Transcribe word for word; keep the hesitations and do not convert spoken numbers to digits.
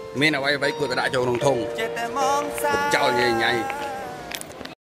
មានអ្វីអ្វីគួរតែដាក់ចូលក្នុងធុងចោលយាយញ៉ៃ